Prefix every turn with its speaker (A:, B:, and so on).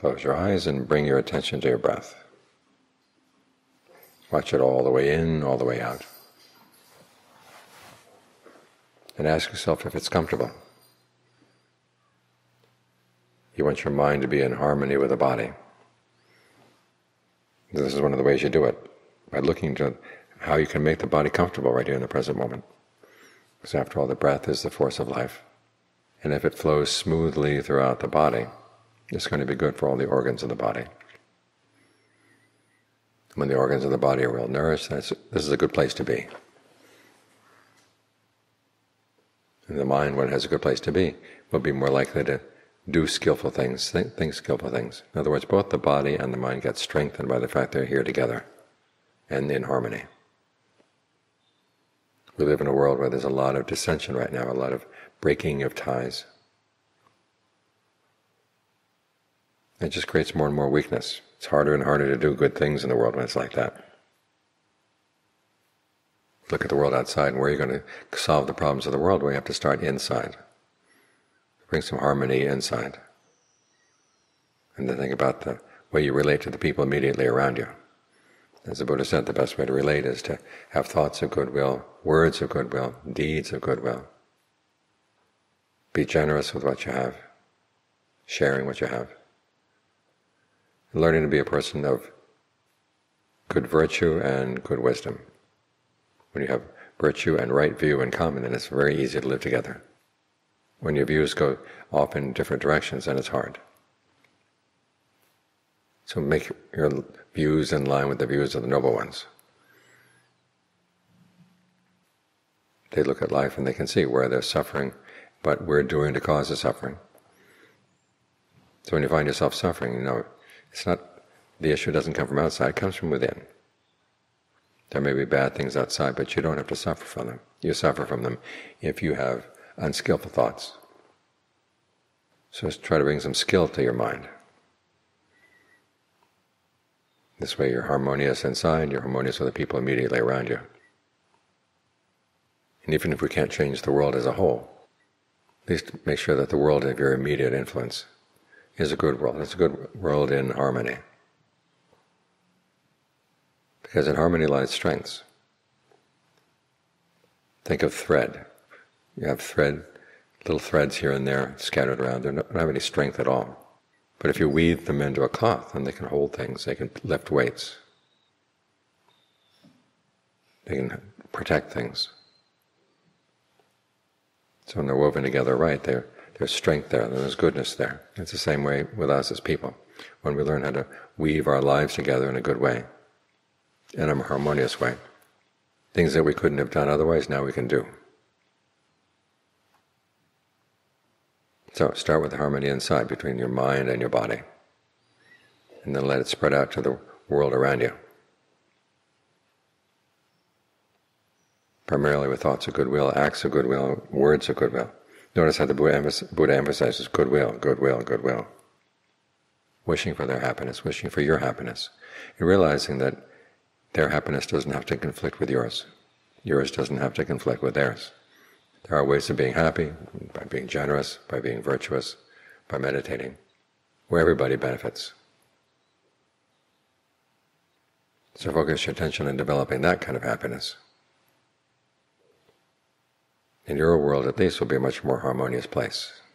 A: Close your eyes and bring your attention to your breath. Watch it all the way in, all the way out. And ask yourself if it's comfortable. You want your mind to be in harmony with the body. This is one of the ways you do it, by looking to how you can make the body comfortable right here in the present moment. Because after all, the breath is the force of life. And if it flows smoothly throughout the body, it's going to be good for all the organs of the body. When the organs of the body are well nourished, this is a good place to be. And the mind, when it has a good place to be, will be more likely to do skillful things, think skillful things. In other words, both the body and the mind get strengthened by the fact they're here together and in harmony. We live in a world where there's a lot of dissension right now, a lot of breaking of ties. It just creates more and more weakness. It's harder and harder to do good things in the world when it's like that. Look at the world outside, and where are you going to solve the problems of the world? Well, you have to start inside. Bring some harmony inside. And then think about the way you relate to the people immediately around you. As the Buddha said, the best way to relate is to have thoughts of goodwill, words of goodwill, deeds of goodwill. Be generous with what you have, sharing what you have. Learning to be a person of good virtue and good wisdom. When you have virtue and right view in common, then it's very easy to live together. When your views go off in different directions, then it's hard. So make your views in line with the views of the noble ones. They look at life and they can see where there's suffering, but we're doing to cause the suffering. So when you find yourself suffering, you know, it's not, the issue doesn't come from outside, it comes from within. There may be bad things outside, but you don't have to suffer from them. You suffer from them if you have unskillful thoughts. So just try to bring some skill to your mind. This way you're harmonious inside, you're harmonious with the people immediately around you. And even if we can't change the world as a whole, at least make sure that the world of your immediate influence is a good world. It's a good world in harmony. Because in harmony lies strengths. Think of thread. You have thread, little threads here and there scattered around. They don't have any strength at all. But if you weave them into a cloth, then they can hold things, they can lift weights. They can protect things. So when they're woven together right, there's strength there, there's goodness there. It's the same way with us as people. When we learn how to weave our lives together in a good way, in a harmonious way, things that we couldn't have done otherwise, now we can do. So start with the harmony inside between your mind and your body, and then let it spread out to the world around you. Primarily with thoughts of goodwill, acts of goodwill, words of goodwill. Notice how the Buddha emphasizes goodwill, goodwill, goodwill. Wishing for their happiness, wishing for your happiness, and realizing that their happiness doesn't have to conflict with yours. Yours doesn't have to conflict with theirs. There are ways of being happy, by being generous, by being virtuous, by meditating, where everybody benefits. So focus your attention on developing that kind of happiness. And your world, at least, will be a much more harmonious place.